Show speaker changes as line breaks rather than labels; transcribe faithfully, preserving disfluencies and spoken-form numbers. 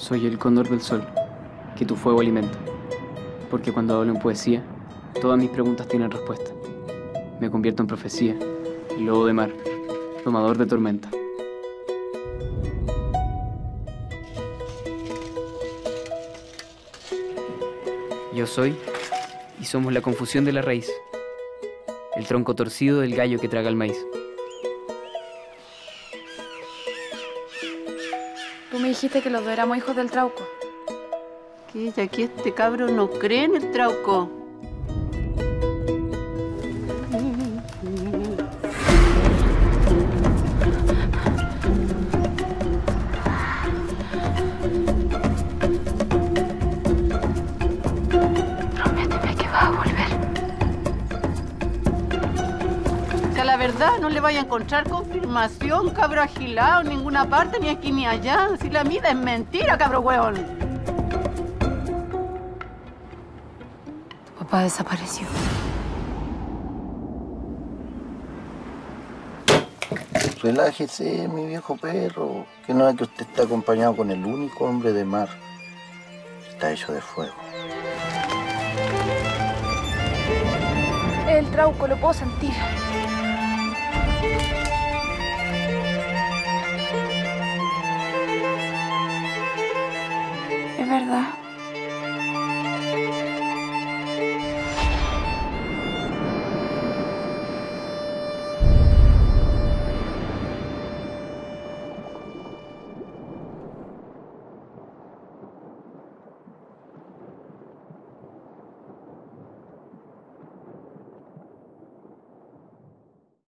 Soy el cóndor del sol, que tu fuego alimenta. Porque cuando hablo en poesía, todas mis preguntas tienen respuesta. Me convierto en profecía, lobo de mar, domador de tormenta. Yo soy, y somos la confusión de la raíz, el tronco torcido del gallo que traga el maíz.
Tú me dijiste que los dos éramos hijos del Trauco.
¿Qué? Ya que este cabro no cree en el Trauco.
Prométeme que vas a volver.
Si a la verdad no le vaya a encontrar confirmación, cabro agilado, en ninguna parte, ni aquí ni allá. Si la vida es mentira, cabro hueón.
Tu papá desapareció.
Relájese, mi viejo perro, que no es que usted está acompañado con el único hombre de mar. Está hecho de fuego.
El Trauco, lo puedo sentir. Es verdad.